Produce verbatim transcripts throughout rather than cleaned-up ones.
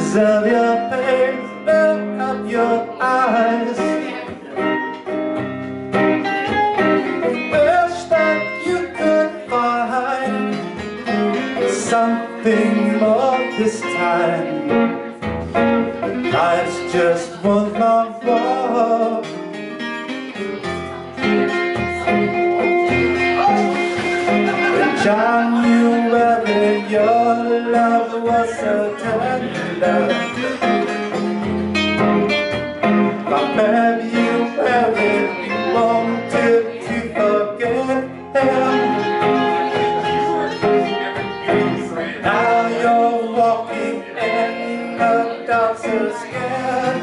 of your pain of your eyes. Wish that you could find something more this time. Life's just one long walk. January, your love was so tender. But February, you wanted to forget him. Now you're walking in the dark so scared.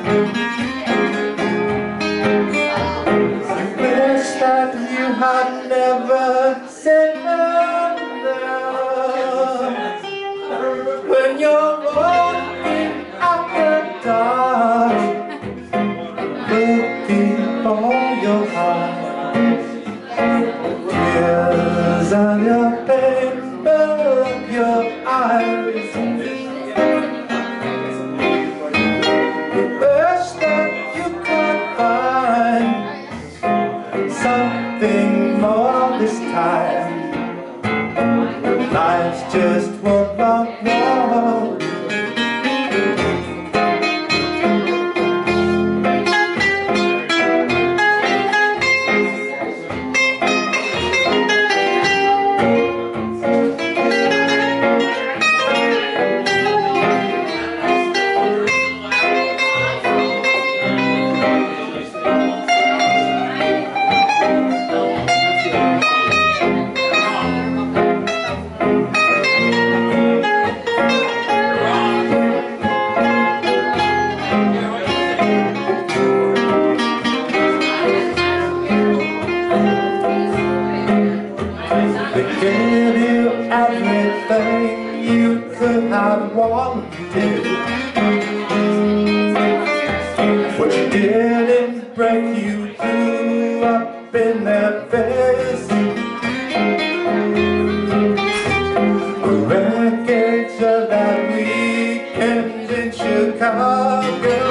You wish that you had never said no. When you're walking out the dark, looking for your heart, tears of your pain fill up your eyes. You wish that you could find something more this time. Life's just one long walk. They gave you everything you could have wanted, what you didn't break you threw up in their face. A wreckage of that weekend in Chicago.